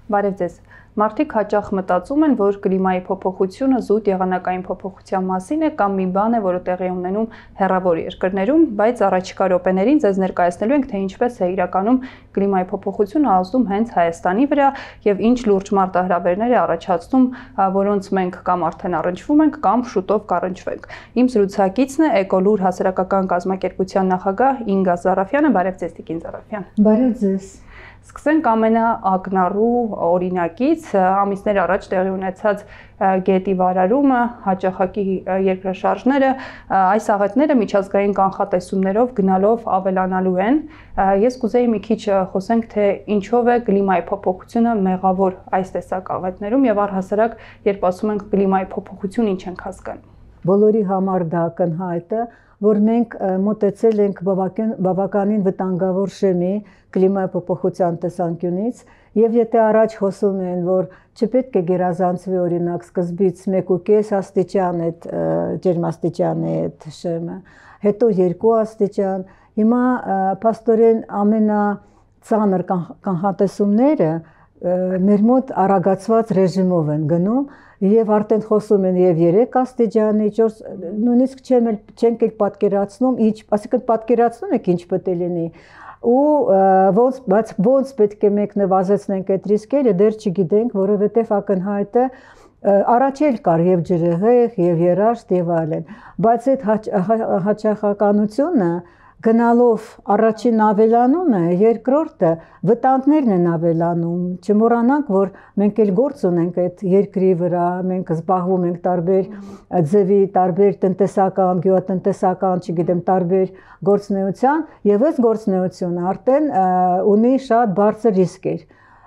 Բարև ձեզ։ Մարդիկ հաճախ մտածում են, որ կլիմայի փոփոխությունը զուտ եղանակային փոփոխության մասին է կամ մի բան է, որը տեղի է ունենում հեռավոր երկրներում, բայց առաջիկա րոպեներին ձեզ ներկայացնելու ենք, թե ինչպես է իրականում կլիմայի փոփոխությունը ազդում հենց Հայաստանի վրա եւ ինչ լուրջ մարտահրավերներ է առաջացնում, որոնց մենք կամ արդեն առնչվում ենք կամ շուտով կառնչվենք։ Իմ զրուցակիցն է Էկոլուր հասարակական կազմակերպության նախագահ Ինգա Զարաֆյանը։ Բարև ձեզ, Տիկին Զարաֆյան։ Բարև ձեզ։ Սկսենք ամենաակնառու օրինակից, ամիսներ առաջ տեղի ունեցած գետի վարարումը, հաճախակի երկրաշարժները, այս աղետները միջազգային կանխատեսումներով գնալով ավելանալու են։ Ես կուզեի մի քիչ խոսենք, թե ինչով է կլիմայի փոփոխությունը մեղավոր այս տեսակ աղետներում եւ առհասարակ, երբ ասում ենք կլիմայի փոփոխություն, ինչ ենք հասկանում։ Բոլորի համար դա ակնհայտ է, որ մենք մոտեցել ենք բավականին վտանգավոր շեմի կլիմայի փոփոխության տեսանկյունից եւ եթե առաջ խոսում են, որ չպետք է գերազանցվի օրինակ սկզբից 1.5 աստիճան այդ ջերմաստիճանի այդ շեմը, հետո 2 աստիճան, հիմա փաստորեն ամենածանր կանխատեսումները մեր մոտ արագացված ռեժիմով են գնում եւ արդեն խոսում են եւ 3 աստիճանի, 4, նույնիսկ չենք էլ պատկերացնում, այսինքն պատկերացնում եք ինչ պետք է լինի ու ոնց պետք է մենք նվազեցնենք այդ ռիսկերը, դեռ չգիտենք, որովհետեւ ակնհայտ է առաջ էլ կար եւ ջրհեղեղ եւ երաշտ եւ այլն, բայց այդ հաճախականությունը գնալով առաջին ավելանում է, երկրորդը վտանգներն են ավելանում, չմոռանանք, որ մենք էլ գործ ունենք այդ երկրի վրա, մենք զբաղվում ենք տարբեր ձևի, տարբեր տնտեսական, գյուղատնտեսական, չգիտեմ, տարբեր գործունեության եւ այս գործունեությունը արդեն ունի շատ բարձր ռիսկեր։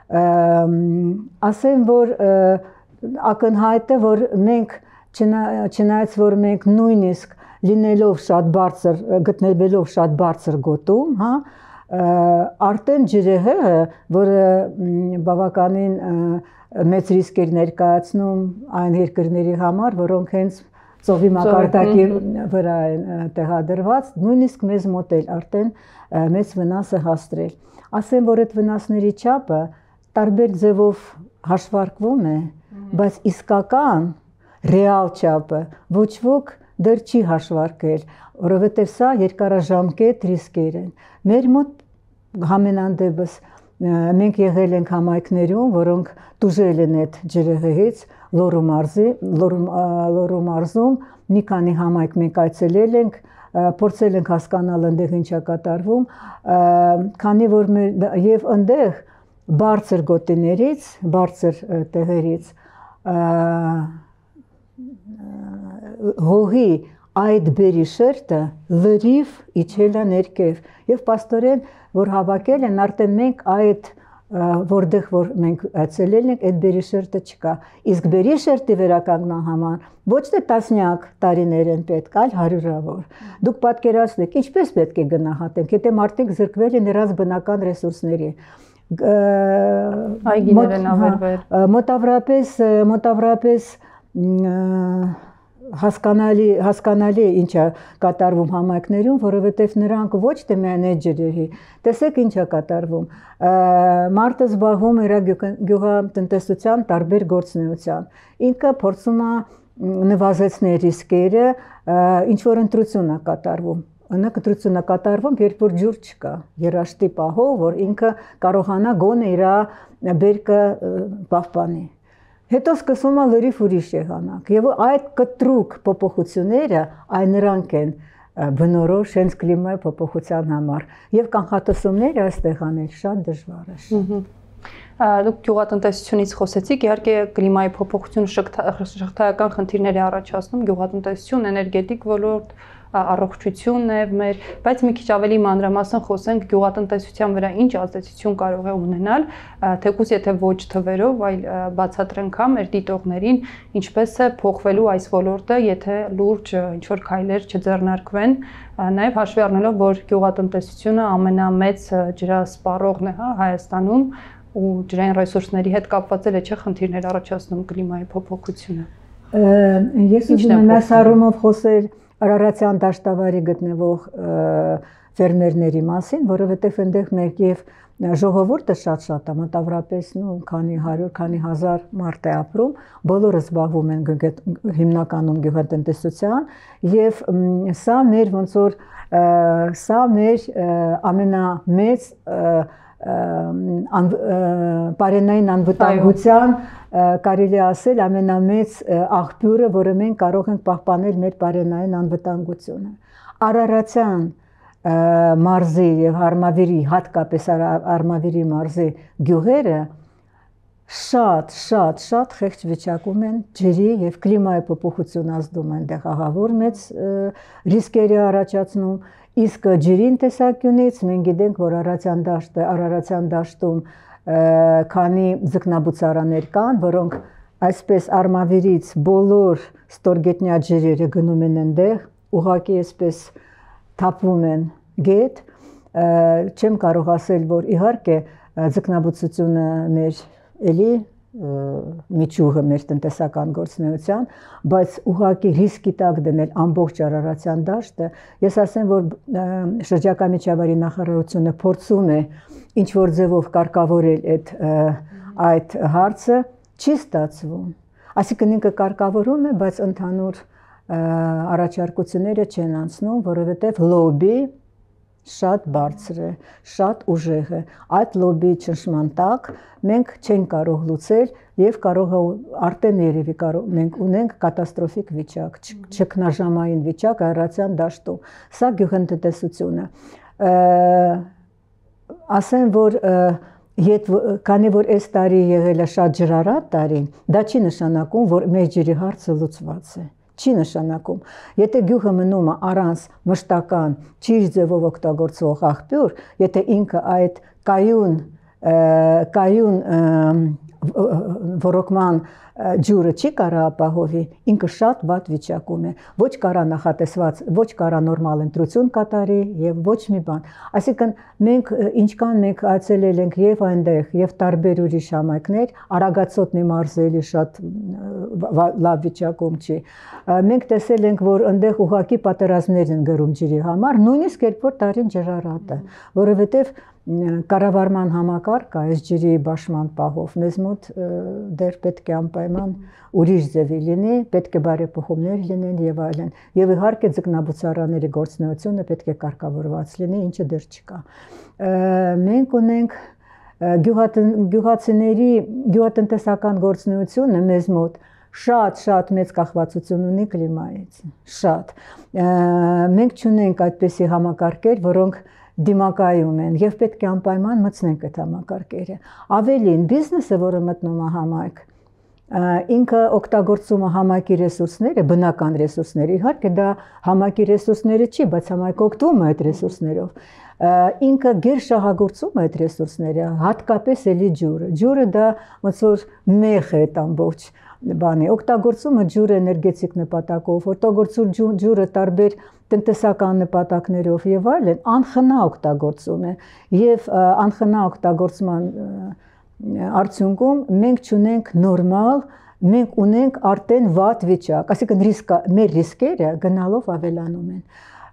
Ասեմ, որ ակնհայտ է, որ մենք չնայած որ մենք նույնիսկ լինելով շատ բարձր, գտնվելով շատ բարձր գոտում, արդեն ջրհեղեղը, որը բավականին մեծ ռիսկեր ներկայացնում այն երկրների համար, որոնք հենց ծովի մակարդակի վրա են տեղադրված, նույնիսկ մեզ մոտ էլ արդեն մեծ վնաս է հաստրել։ Ասեմ, որ այդ վնասների չափը տարբեր ձևով հաշվարկվում է, բայց իսկական ռեալ չափը ոչ ոք դեռ չի հաշվարկել, որովհետև սա երկարաժամկետ ռիսկեր են։ Մեր մոտ համենանդեպս մենք եղել ենք համայնքներում, որոնք տուժել են այդ ջրհեղեղից, Լոռու մարզում մի քանի համայնք մենք այցելել ենք, փորձել ենք հասկանալ այնտեղ ինչ է կատարվում, քանի որ եւ այնտեղ բարձր գոտիներից, բարձր տեղերից հողի այդ բերի շերտը լրիվ իջել է ներքև եւ պաստորեն որ հավաքել են արդեն մենք այդ որտեղ որ մենք այցելել ենք այդ բերի շերտը չկա իսկ բերի շերտի վերականգնման համար ոչ թե տասնյակ տարիներ են պետք այլ հարյուրավոր դուք պատկերացնեք ինչպես պետք է գնահատենք եթե մարդիկ զրկվել են նրանց բնական ռեսուրսների այգիներ են ավերվել մոտավորապես հասկանալի ինչ է կատարվում համայնքներում, որովհետև նրանք ոչ թե միայն այդ ջրերի, տեսեք ինչ է կատարվում, մարդը զբաղվում է իր գյուղատնտեսության տարբեր գործունեության, ինքը փորձում է նվազեցնել ռիսկերը, ինչ որ ընտրություն է կատարվում, ընտրություն է կատարվում, երբ որ ջուր չկա, երաշտի պահով, որ ինքը կարողանա գոնե իր բերքը պահպանի։ Հետո սկսում է լրիվ ուրիշ եղանակ եւ այդ կտրուկ փոփոխությունները այն նրանք են բնորոշ հենց կլիմայի փոփոխության համար եւ կանխատեսումները այստեղ անել շատ դժվար է։ Դուք գյուղատնտեսությունից խոսեցիք, իհարկե կլիմայի փոփոխությունը շղթայական խնդիրներ է առաջացնում, գյուղատնտեսություն, էներգետիկ ոլորտ, առողջությունն է մեր, բայց մի քիչ ավելի մանրամասն խոսենք գյուղատնտեսության վրա ինչ ազդեցություն կարող է ունենալ, թեկուզ եթե ոչ թվերով, այլ բացատրենք մեր դիտողներին, ինչպես է փոխվելու այս ոլորտը, եթե լուրջ ինչ-որ քայլեր չձեռնարկվեն, նաև հաշվի առնելով, որ գյուղատնտեսությունը ամենամեծ ջրասպառողն է Հայաստանում ու ջրային ռեսուրսների հետ կապված էլ չէ խնդիրներ առաջացնում կլիմայի փոփոխությունը։ Ես ուզում եմ այս առումով խոսել Արարատյան դաշտավարի գտնվող ֆերմերների մասին, որովհետև այնտեղ մենք եւ ժողովուրդը շատ է, մոտավորապես քանի 100, քանի 1000 մարդ է ապրում, բոլորը զբաղվում են հիմնականում գյուղատնտեսության եւ սա մեր ոնց որ սա մեր ամենամեծ պարենային անվտանգության կարելի ասել ամենամեծ աղբյուրը, որը մենք կարող ենք պահպանել մեր պարենային անվտանգությունը։ Արարատյան մարզի եւ Արմավիրի, հատկապես Արմավիրի մարզի գյուղերը շատ խեղճ վիճակում են ջրի եւ կլիմայի փոփոխություն ազդում են դեղ աղավոր մեծ ռիսկերի առաջացնում, իսկ ջրին տեսանկյունից մենք գիտենք, որ Արարատյան դաշտում քանի ձկնաբուծարաններ կան, որոնք այսպես Արմավիրից բոլոր ստորգետնյա ջրերը գնում են այնտեղ, ուղղակի այսպես թափվում են գետ, չեմ կարող ասել, որ իհարկե ձկնաբուծությունը մեր էլի միջուղը մեր տնտեսական գործունեության, բայց ուղղակի ռիսկի տակ դնել ամբողջ Արարատյան դաշտը, ես ասեմ, որ շրջակա միջավայրի նախարարությունը փորձում է ինչ որ ձևով կարգավորել այդ հարցը, չի ստացվում։ Այսինքն ինքը կարգավորում է, բայց ընդհանուր առաջարկությունները չեն անցնում, որովհետև լոբի շատ բարձր է, շատ ուժեղ է։ Այդ լոբիի ճնշման տակ մենք չենք կարող լուծել եւ կարող է արդեն երևի մենք ունենք կատաստրոֆիկ վիճակ, ճգնաժամային վիճակ Արարատյան դաշտում։ Սա գյուղատնտեսությունը։ Ասեմ, որ քանի որ այս տարի եղել է շատ ջրառատ տարի, դա չի նշանակում, որ մեր ջրի հարցը լուծված է։ Չի նշանակում։ Եթե գյուղը մնում է առանց մշտական ճիշտ ձևով օգտագործող աղբյուր, եթե ինքը այդ կայուն ոռոգման ջուրը չի կարա ապահովի, ինքը շատ վատ վիճակում է, ոչ կարա նախատեսված, ոչ կարա նորմալ ընտրություն կատարի եւ ոչ մի բան։ Այսինքն ինչքան մենք այցելել ենք եւ այնտեղ եւ տարբեր ուրիշ համայնքներ, Արագածոտնի մարզը շատ լավ վիճակում չի։ Մենք տեսել ենք, որ այնտեղ ուղղակի պատերազմներ են գրում ջրի համար, նույնիսկ երբ որ տարին ջրառատ է, որովհետեւ կառավարման համակարգը այս ջրի բաշխման պահով մեզ մոտ դեռ պետք է անպայման ուրիշ ձևի լինի, պետք է բարեփոխումներ լինեն եւ այլն։ Եվ իհարկե ձկնաբուծարանների գործունեությունը պետք է կարգավորված լինի, ինչը դեռ չկա։ Մենք ունենք գյուղացիների գյուղատնտեսական գործունեությունը մեզ մոտ շատ մեծ կախվածություն ունի կլիմայից, շատ։ Մենք չունենք այդպիսի համակարգեր, որոնք դիմակայում են եւ պետք է անպայման մտցնենք այդ համակարգերը։ Ավելին, բիզնեսը, որը մտնում է համայնք, ինքը օգտագործում է համայնքի ռեսուրսները, բնական ռեսուրսները։ Իհարկե դա համայնքի ռեսուրսները չի, բայց համայնքը օգտվում է այդ ռեսուրսներով։ Ինքը գերշահագործում է այդ ռեսուրսները, հատկապես էլի ջուրը։ Ջուրը դա ոնց որ մեղ է այդ ամբողջ բանի, օգտագործում է ջուրը էներգետիկ նպատակով, օգտագործում ջուրը տարբեր տնտեսական նպատակներով եւ այլն, անխնա օգտագործում է եւ անխնա օգտագործման արդյունքում մենք չունենք նորմալ, մենք ունենք արդեն վատ վիճակ, այսինքն մեր ռիսկերը գնալով ավելանում են։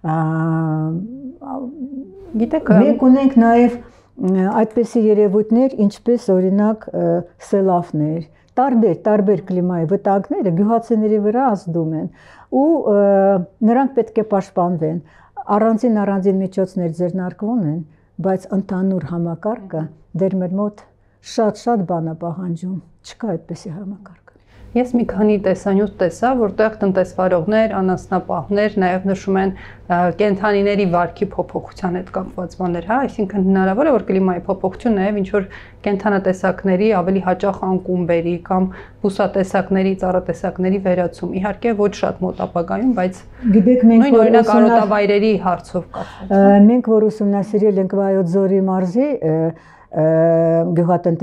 Գիտեք, մենք ունենք նաեւ այդպիսի երևույթներ, ինչպես օրինակ սելավներ, տարբեր կլիմայի վտանգները գյուղացիների վրա ազդում են ու նրանք պետք է պաշտպանվեն։ Առանձին միջոցներ ձեռնարկվում են, բայց ընդհանուր համակարգը դեռ մեր մոտ շատ բան է պահանջում, չկա այդպիսի համակարգ։ Ես մի քանի տեսանյութ տեսա, որտեղ տնտեսվարողներ, անասնապահներ նաև նշում են կենդանիների վարքի փոփոխության հետ կապված բաներ, հա, այսինքն հնարավոր է որ կլիմայի փոփոխություն նաև ինչ որ կենդանատեսակների ավելի հաճախ անկումբերի կամ բուսատեսակների, ծառատեսակների վերացում։ Իհարկե ոչ շատ մոտ ապագայում, բայց գիտեք, մենք օրինակ արոտավայրերի հարցով կապված։ Մենք որ ուսումնասիրել ենք Վայոց ձորի մարզի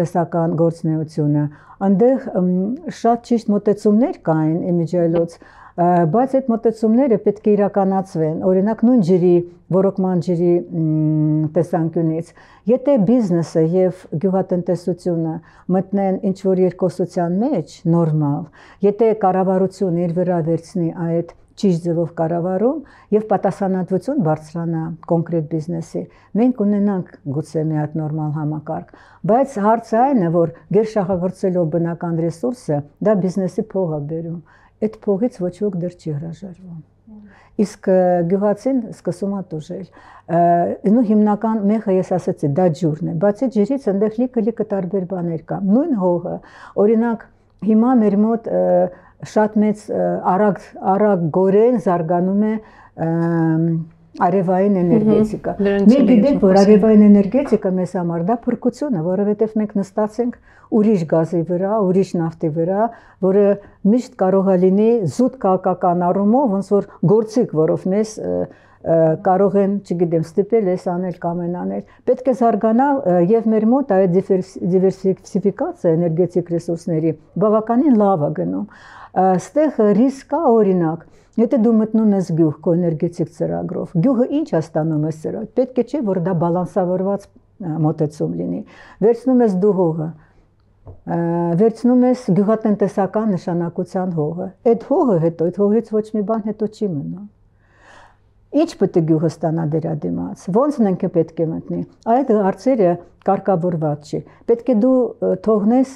գյուղատնտեսական գործունեությունը, այնտեղ շատ ճիշտ մոտեցումներ կային իմիջիայլոց, բայց այդ մոտեցումները պետք է իրականացվեն, օրինակ նույն ջրի, ոռոգման ջրի տեսանկյունից, եթե բիզնեսը եւ գյուղատնտեսությունը մտնեն ինչ-որ երկխոսության մեջ նորմալ, եթե կառավարությունը իր վրա վերցնի այդ ճիշտ ձևով կառավարում եւ պատասխանատվություն բարձրանա կոնկրետ բիզնեսի, մենք ունենանք գուցե մի հատ նորմալ համակարգ, բայց հարցը այն է, որ գերշահագործելով բնական ռեսուրսը, դա բիզնեսի փող է բերում, այդ փողից ոչ ոք դեռ չի հրաժարվում։ Իսկ գյուղացին սկսում է տուժել։ Նու հիմնական մեխը ես ասացի, դա ջուրն է, բացի ջրից այնտեղ լիքը տարբեր բաներ կա։ Նույն հողը, օրինակ, հիմա մեր մոտ շատ մեծ արագ գորեն զարգանում է արևային էներգետիկա։ Մենք գիտենք, որ արևային էներգետիկա մեզ համար դա փրկություն է, որովհետև մենք նստած ենք ուրիշ գազի վրա, ուրիշ նավթի վրա, որը միշտ կարող է լինի զուտ քաղաքական առումով, ոնց որ գործիք, որով մեզ կարող են, չգիտեմ, ստիպել էս անել կամ այն անել։ Պետք է զարգանալ եւ մեր մոտ այդ դիվերսիֆիկացիա էներգետիկ ռեսուրսների բավականին լավ է գնում։ Այստեղ ռիսկ կա, օրինակ, եթե դու մտնում ես գյուղ քո էներգետիկ ծրագրով, գյուղը ինչ է ստանում այս ծրագրով, պետք է չէ, որ դա բալանսավորված մոտեցում լինի։ Վերցնում ես դու հողը, վերցնում ես գյուղատնտեսական նշանակության հողը։ Այդ հողը հետո, այդ հողից ոչ մի բան հետո չի մնա։ Ինչ պետք է գյուղը ստանա դրա դիմաց, ոնց նենքը պետք է մտնի։ Այդ հարցերը կարգավորված չի։ Պետք է դու թողնես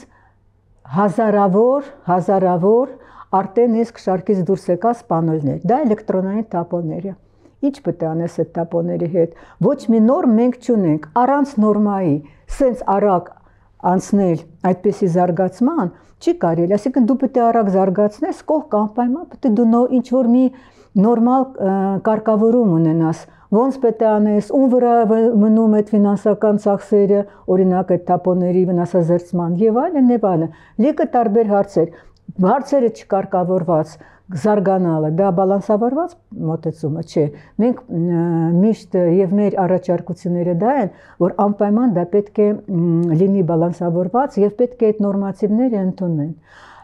հազարավոր արդեն իսկ շարքից դուրս եկած պանելներ, դա էլեկտրոնային տապոնները։ Ինչ պետք է անես այդ տապոնների հետ։ Ոչ մի նորմ մենք չունենք, առանց նորմայի, սենց արագ անցնել այդպիսի զարգացման չի կարելի, այսինքն դու պետք է արագ զարգացնես, կողք անպայման պետք է դու ինչ-որ մի նորմալ կարգավորում ունենաս, ոնց պետք է անես, ում վրա մնում այդ ֆինանսական ծախսերը, օրինակ այդ տապոնների վնասազերծման եւ այլն, լիքը տարբեր հարցեր, հարցերը չկարգավորված զարգանալը, դա բալանսավորված մոտեցումը չէ։ Մենք միշտ եւ մեր առաջարկությունները դա են, որ անպայման դա պետք է լինի բալանսավորված եւ պետք է այդ նորմատիվները ընդունեն։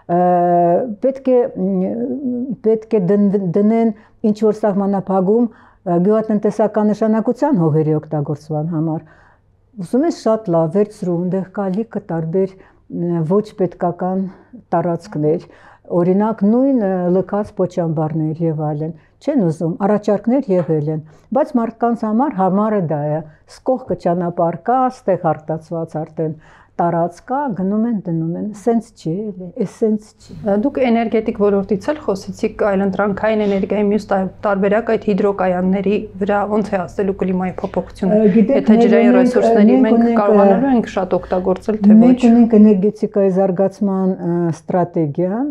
Պետք է դնեն ինչ որ սահմանափակում գյուղատնտեսական նշանակության հողերի օգտագործման համար։ Ուզում ես շատ լավ վերցրու, այնտեղ կա լիքը տարբեր ոչ պետքական տարածքներ, օրինակ նույն լքած պոչամբարներ եւ այլն, չեն ուզում, առաջարկներ եղել են, բայց մարդկանց համար համարը դա է, սկողքը ճանապարհ կա, ստեղ արտացված արդեն տարած կա, գնում են դնում են, սենց չի էլի, էսենց չի։ Դուք էներգետիկ ոլորտից էլ խոսեցիք այլընտրանքային էներգիայի մյուս տարբերակ այդ հիդրոկայանների վրա ոնց է հասնելու կլիմայի փոփոխությունը։ Եթե ջրային ռեսուրսների մենք կարողանալու ենք շատ օգտագործել, թե ոչ։ Մենք ունենք էներգետիկայի զարգացման ստրատեգիան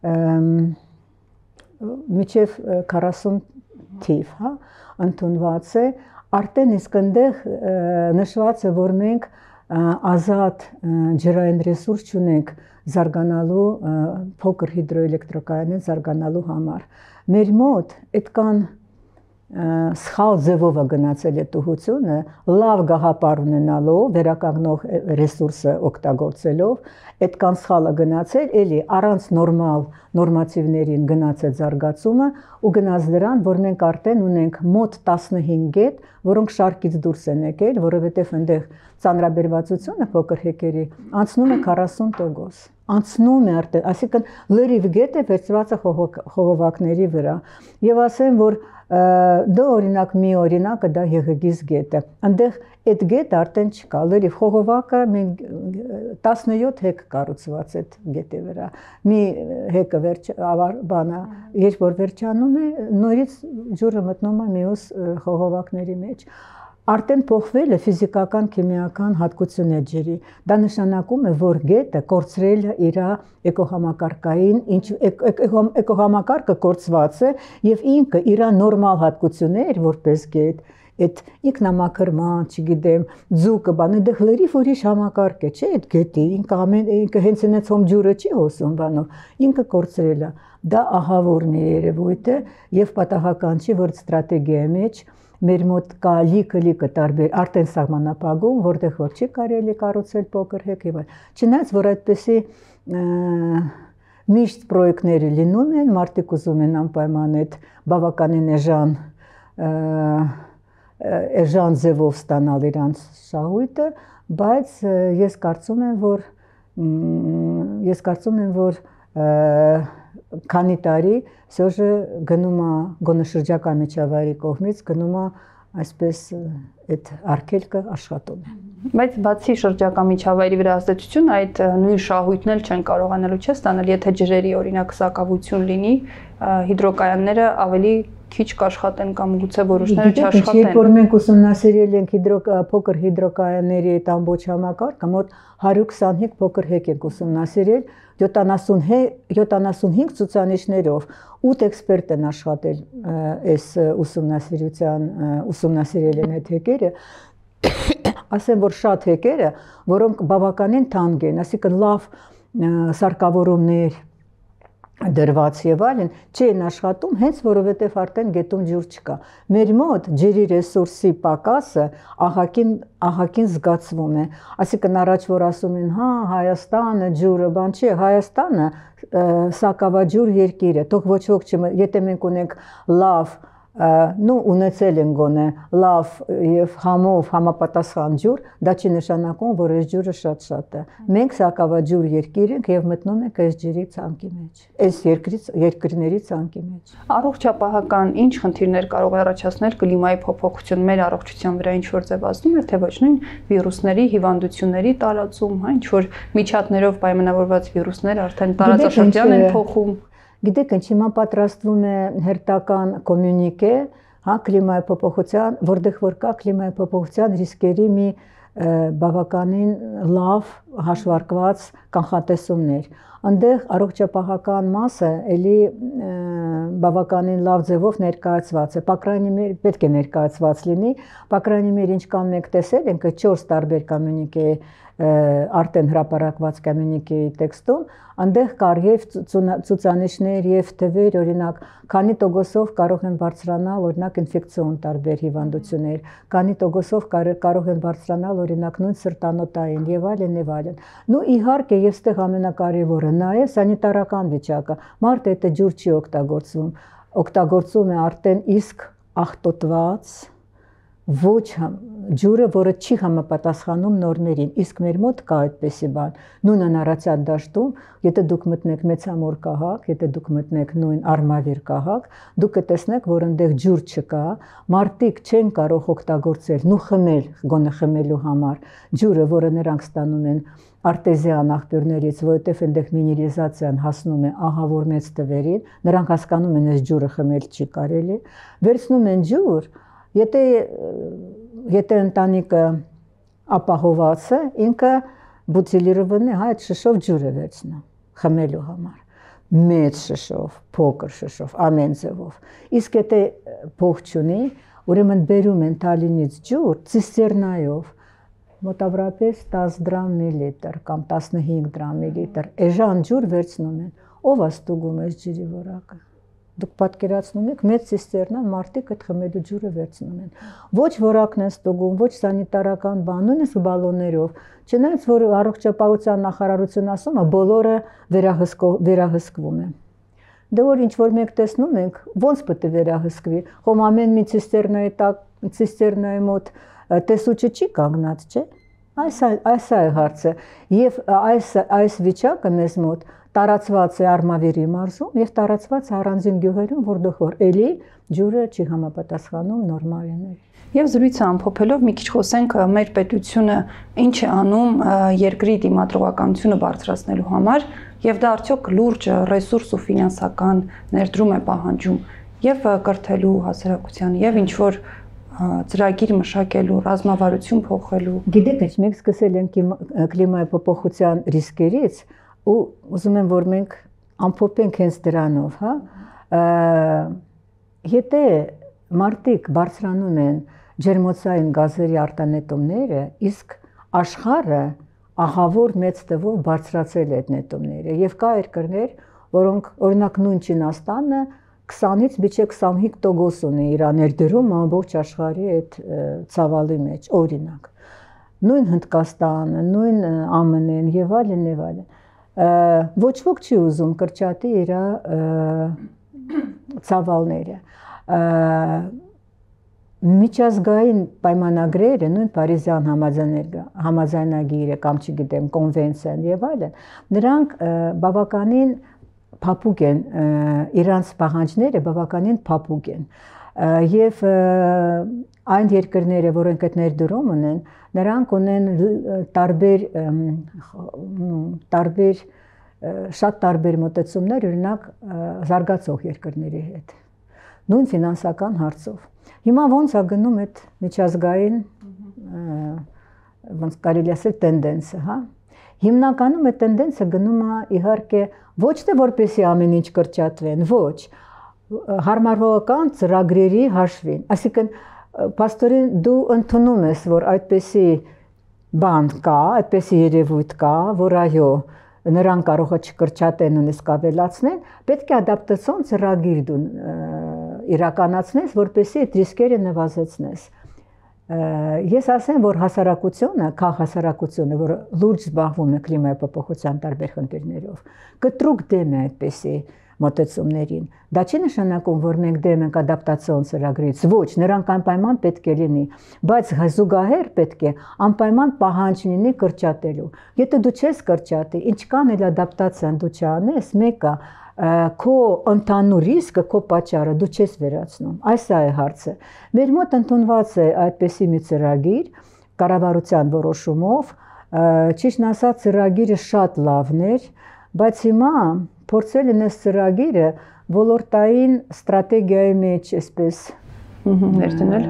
միջև 40 թիվ, հա, ընդունված է, արդեն իսկ այնտեղ նշված է, որ մենք ազատ ջրային ռեսուրս չունենք զարգանալու փոքր հիդրոէլեկտրակայաններ զարգանալու համար։ Մեր մոտ այդքան սխալ ձևով է գնացել այդ ուղղությունը, լավ գաղափար ունենալով, վերականգնող ռեսուրսը օգտագործելով, այդքան սխալ է գնացել, էլի առանց նորմալ նորմատիվներին գնաց այդ զարգացումը ու գնաց դրան, որ մենք արդեն ունենք մոտ 15 գետ, որոնք շարքից դուրս են եկել, որովհետև այնտեղ ծանրաբերվածությունը փոքր հեկերի անցնում է 40%, անցնում է արդեն, այսինքն լրիվ գետ է վերծված է խողովակների վրա, եւ ասեմ, որ դա օրինակ մի օրինակը դա Եղեգիս գետը, այնտեղ այդ գետը արդեն չկա, լրիվ խողովակը 17 հեկ կառուցված այդ գետի վրա, մի հեկը երբ որ վերջանում է, նորից ջուրը մտնում է մյուս խողովակների մեջ, արդեն փոխվել է ֆիզիկական քիմիական հատկություններ ջրի, դա նշանակում է, որ գետը կորցրել է իր էկոհամակարգային, էկոհամակարգը կորցված է եւ ինքը իր նորմալ հատկություններ որպես գետ, այդ ինքնամաքրման, չգիտեմ, ձուկը, բանը դեռ լրիվ ուրիշ համակարգ է, չէ՞, այդ գետի, ինքը հենց այնց հոմ ջուրը չի հոսում բանով, ինքը կորցրել է, դա ահավոր մի երևույթ է եւ պատահական չի, որ ստրատեգիայի մեջ մեր մոտ կա լիքը տարբեր արդեն սահմանափակում, որտեղ որ չի կարելի կառուցել փոքր հեկ եւ այլ։ Չնայած որ այդպեսի Միշտ պրոյեկտները լինում են, մարդիկ ուզում են անպայման այդ բավականին էժան ձևով ստանալ իրանց շահույթը, բայց ես կարծում եմ, որ քանի տարի սոժը գնում է գոնե շրջակա միջավայրի կողմից գնում է այսպես այդ արգելքը աշխատում է։ Բայց բացի շրջակա միջավայրի վրա ազդեցություն, այդ նույն շահույթն էլ չեն կարողանալու չէ ստանալ, եթե ջրերի օրինակ սակավություն լինի, հիդրոկայանները ավելի քիչ կաշխատեն կամ գուցե որոշները չաշխատեն։ Երբ որ մենք ուսումնասիրել ենք փոքր հիդրոկայանների այդ ամբողջ համակարգը, մոտ 125 փոքր հեկ ենք ուսումնասիրել 75 ցուցանիշներով 8 էքսպերտ են աշխատել այս ուսումնասիրել են այդ հեկերը, ասեմ որ շատ հեկերը, որոնք բավականին թանկ են, այսինքն լավ սարքավորումներ դրված եւ այլն չեն աշխատում հենց որովհետեւ արդեն գետում ջուր չկա։ Մեր մոտ ջրի ռեսուրսի պակասը ահագին զգացվում է։ Այսինքն առաջ որ ասում են, հա, Հայաստանը ջուրը բան չի, Հայաստանը սակավաջուր երկիր է։ Թող ոչ ոք եթե մենք ունենք լավ ունեցել են գոնե լավ եւ համով համապատասխան ջուր, դա չի նշանակում, որ այս ջուրը շատ է։ Մենք սակավաջուր երկիր ենք եւ մտնում ենք այս ջրի ցանկի մեջ, այս երկրների ցանկի մեջ։ Առողջապահական ինչ խնդիրներ կարող է առաջացնել կլիմայի փոփոխություն մեր առողջության վրա, ինչ որ ձևացնում է, թե ոչ նույն վիրուսների, հիվանդությունների տարածում, հա, ինչ որ միջատներով պայմանավորված վիրուսներ արդեն տարածաշրջան են փոխում։ Գիտեք, հիմա պատրաստվում է հերթական կոմյունիկե, հա, կլիմայի փոփոխության, որտեղ որ կա կլիմայի փոփոխության ռիսկերի մի բավականին լավ հաշվարկված կանխատեսումներ։ Այնտեղ առողջապահական մասը էլի բավականին լավ ձևով ներկայացված է, պետք է ներկայացված լինի, պակրանի մեր ինչքան մենք տեսել ենք 4 տարբեր կոմյունիկե արդեն հրապարակված կոմյունիկեի տեքստում, այնտեղ կար եւ ցուցանիշներ եւ թվեր, օրինակ, քանի տոկոսով կարող են բարձրանալ օրինակ ինֆեկցիոն տարբեր հիվանդություններ, քանի տոկոսով կարող են բարձրանալ օրինակ նույն սրտանոթային եւ այլն եւ այլն։ Նու իհարկե եւ ստեղ ամենակարևորը նա է սանիտարական վիճակը։ Մարդը եթե ջուր չի օգտագործում է արդեն իսկ աղտոտված ոչ ջուրը, որը չի համապատասխանում նորմերին, իսկ մեր մոտ կա այդպեսի բան։ Նույն Արարատյան դաշտում, եթե դուք մտնեք Մեծամոր քաղաք, եթե դուք մտնեք նույն Արմավիր քաղաք, դուք կտեսնեք, որ այնտեղ ջուր չկա, մարդիկ չեն կարող օգտագործել, նու խմել, գոնե խմելու համար, ջուրը, որը նրանք ստանում են արտեզիան աղբյուրներից, որովհետև այնտեղ միներալիզացիան հասնում է ահավոր մեծ թվերին, նրանք հասկանում են, այս ջուրը խմել չի կարելի, վերցնում են ջուր, եթե ընտանիքը ապահոված է, ինքը բուտիլիրованный այդ շշով ջուր է վերցնում խմելու համար, մեծ շշով, փոքր շշով, ամեն ձևով։ Իսկ եթե փող չունի, ուրեմն բերում են Թալինից ջուր ցիստերնայով, մոտավորապես 10 դրամ միլիտր կամ 15 դրամ միլիտր, էժան ջուր վերցնում են, ով է ստուգում այս ջրի որակը։ Դուք պատկերացնում եք, մեծ ցիստերնա մարդիկ այդ խմելու ջուրը վերցնում են։ Ոչ որակն են ստուգում, ոչ սանիտարական բան, նույնիսկ բալոններով։ Չնայած որ առողջապահության նախարարությունը ասում է, բոլորը վերահսկվում է։ Դե որ ինչ որ մենք տեսնում ենք, ոնց պետք է վերահսկվի։ Խոմ ամեն մի ցիստերնայի մոտ տեսուչը չի կանգնած, չէ՞։ Այս է հարցը։ Եվ այս վիճակը մեզ մոտ տարածված է Արմավիրի մարզում եւ տարածված է առանձին գյուղերում, որտեղ որ էլի ջուրը չի համապատասխանում նորմալներին։ Եվ զրույցը ամփոփելով մի քիչ խոսենք մեր պետությունը ինչ է անում երկրի դիմադրողականությունը բարձրացնելու համար եւ դա արդյոք լուրջ ռեսուրս ու ֆինանսական ներդրում է պահանջում եւ կրթելու հասարակության եւ ինչ որ ծրագիր մշակելու, ռազմավարություն փոխելու։ Գիտեք, մենք սկսել ենք կլիմայի փոփոխության ռիսկերից ու ուզում եմ որ մենք ամփոփենք հենց դրանով, հա։ Եթե մարդիկ բարձրանում են ջերմոցային գազերի արտանետումները, իսկ աշխարհը ահավոր մեծ թվով բարձրացել է այդ նետումները եւ կա երկրներ, որոնք օրինակ նույն Չինաստանը 20-ից մինչև 25% ունի իր ներդրում ամբողջ աշխարհի այդ ցավալի մեջ, օրինակ։ Նույն Հնդկաստանը, նույն ԱՄՆ-ն եւ այլն եւ այլն։ ոչ ոք չի ուզում կրճատի իր ցավալները։ Միջազգային պայմանագրերը, նույն Փարիզյան համաձայնագիրը կամ չգիտեմ կոնվենցիան եւ այլն, նրանք բավականին փափուկ են, իրանց պահանջները բավականին փափուկ են։ Եվ այն երկրները, որոնք այդ ներդրում ունեն, նրանք ունեն շատ տարբեր մոտեցումներ, օրինակ զարգացող երկրների հետ, նույն ֆինանսական հարցով։ Հիմա ոնց է գնում այդ միջազգային ոնց կարելի ասել տենդենսը, հա։ Հիմնականում այդ տենդենսը գնում է իհարկե ոչ թե որպեսզի ամեն ինչ կրճատվեն, ոչ, հարմարողական ծրագրերի հաշվին։ Այսինքն, պաստորեն դու ընդունում ես, որ այդպեսի բան կա, այդպեսի երևույթ կա, որ այո, նրանք կարող է չկրճատեն նույնիսկ ավելացնեն, պետք է ադապտացիոն ծրագիր դու իրականացնես, որպեսզի այդ ռիսկերը նվազեցնես։ Ես ասեմ, որ հասարակությունը, քաղաքահասարակությունը, որը լուրջ զբաղվում է կլիմայի փոփոխության տարբեր խնդիրներով, կտրուկ դեմ է այդպեսի մոտեցումներին։ Դա չի նշանակում, որ մենք դեմ ենք ադապտացիոն ծրագրից, ոչ, նրանք անպայման պետք է լինի, բայց զուգահեռ պետք է անպայման պահանջ լինի կրճատելու։ Եթե դու չես կրճատի, ինչքան էլ ադապտացիան դու չանես, մեկը քո ընդհանուր ռիսկը, քո պատճառը դու չես վերացնում։ Այս է հարցը։ Մեր մոտ ընդունված է այդպեսի մի ծրագիր կառավարության որոշումով, ճիշտն ասած ծրագիրը շատ լավն էր, բայց հիմա փորձել են այս ծրագիրը ոլորտային ստրատեգիայի մեջ այսպես ներդնել,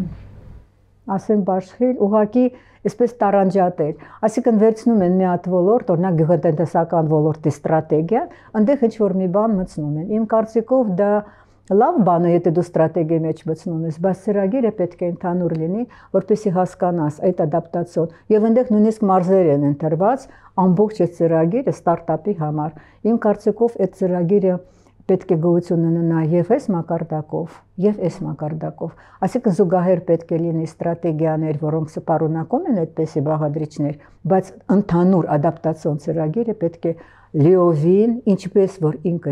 ասեմ բաշխել, ուղղակի այսպես տարանջատել։ Այսինքն վերցնում են մի հատ ոլորտ, օրինակ գյուղատնտեսական ոլորտի ստրատեգիա, այնտեղ ինչ-որ մի բան մտցնում են։ Իմ կարծիքով դա լավ բան է, եթե դու ստրատեգիայի մեջ մտցնում ես, բայց ծրագիրը պետք է ընդհանուր լինի, որպեսզի հասկանաս այդ ադապտացիոն։ Եվ այնտեղ նույնիսկ մարզեր են ընտրված ամբողջ այդ ծրագիրը ստարտափի համար։ Իմ կարծիքով այդ ծրագիրը պետք է գոյություն ունենա եւ այս մակարդակով, եւ այս մակարդակով։ Այսինքն զուգահեռ պետք է լինի ստրատեգիաներ, որոնք սպառունակում են այդպեսի բաղադրիչներ, բայց ընդհանուր ադապտացիոն ծրագիրը պետք է լիովին, ինչպես որ ինքը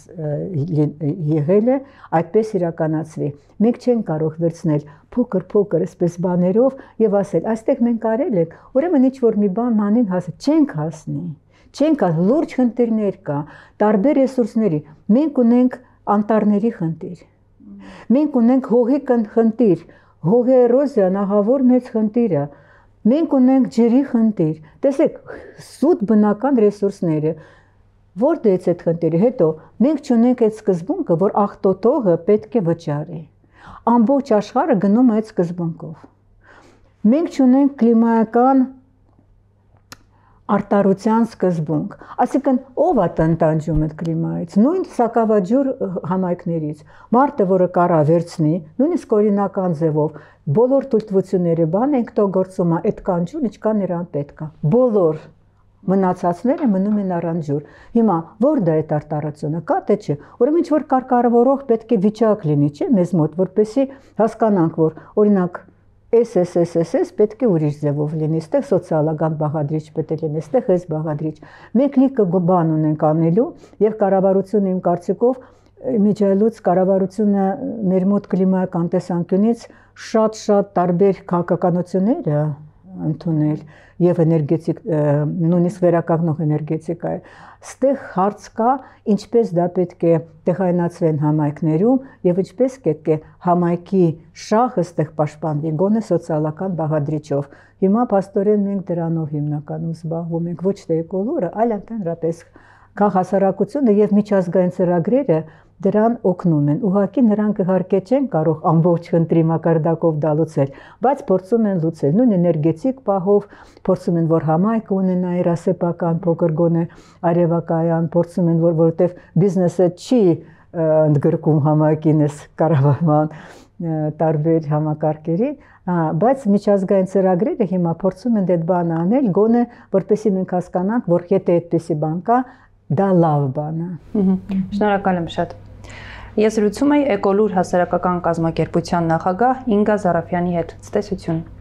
եղել է, այդպես իրականացվի։ Մենք չենք կարող վերցնել փոքր այսպես բաներով եւ ասել, այստեղ մենք արել ենք, ուրեմն ինչ-որ մի բան մանին հասել, չենք հասնի։ Չենք լուրջ խնդիրներ կա, տարբեր ռեսուրսների։ Մենք ունենք անտառների խնդիր։ Մենք ունենք հողի խնդիր, հողի էրոզիան ահավոր մեծ խնդիր է։ Մենք ունենք ջրի խնդիր։ Տեսեք, սուտ բնական ռեսուրսները, որտեղից այդ խնդիրը, հետո մենք չունենք այդ սկզբունքը, որ աղտոտողը պետք է վճարի։ Ամբողջ աշխարհը գնում է այդ սկզբունքով։ Մենք չունենք կլիմայական արտարության սկզբունք, այսինքն ով է տնտանջում այդ կլիմայից, նույն սակավաջուր համայնքներից, մարդը, որը կարա վերցնի, նույնիսկ օրինական ձևով, բոլոր թույլտվությունները բան ենք տողորցում է այդքան ջուր, ինչքան նրան պետք է, բոլոր մնացածները մնում են առանց ջուր։ Հիմա որ դա այդ արտարությունը կա թե չէ, ուրեմն ինչ որ կարգավորող պետք է վիճակ լինի, չէ՞, մեզ մոտ, որպեսզի հասկանանք, որ օրինակ SSSS պետք է ուրիշ ձևով լինի, այստեղ սոցիալական բաղադրիչ պետք է լինի, այստեղ այս բաղադրիչ։ Մենք լիքը բան ունենք անելու եւ կառավարությունը իմ կարծիքով միջայլոց կառավարությունը մեր մոտ կլիմայական տեսանկյունից շատ տարբեր քաղաքականություններ է ընդունել եւ էներգետիկ նույնիսկ վերականգնող էներգետիկա է։ Ստեղ հարց կա, ինչպես դա պետք է տեղայնացվեն համայնքներում եւ ինչպես պետք է համայնքի շահը ստեղ պաշտպանվի գոնե սոցիալական բաղադրիչով։ Հիմա փաստորեն մենք դրանով հիմնականում զբաղվում ենք, ոչ թե էկոլորը, այլ ընդհանրապես քաղաքասարակությունը եւ միջազգային ծրագրերը դրան օգնում են։ Ուղղակի նրանք իհարկե չեն կարող ամբողջ խնդրի մակարդակով դա լուծել, բայց փորձում են լուծել։ Նույն էներգետիկ պահով փորձում են, որ համայնքը ունենա իր ասեփական փոքր գոնե արևակայան, փորձում են, որովհետև բիզնեսը չի ընդգրկում համայնքին այս կառավարման տարբեր համակարգերի, բայց միջազգային ծրագրերը հիմա փորձում են այդ բանը անել, գոնե որպեսզի մենք հասկանանք, որ եթե այդպեսի բան կա, դա լավ բան է։ Շնորհակալ եմ շատ։ Ես զրուցում եի Էկոլուր հասարակական կազմակերպության նախագահ Ինգա Զարաֆյանի հետ։ Ցտեսություն։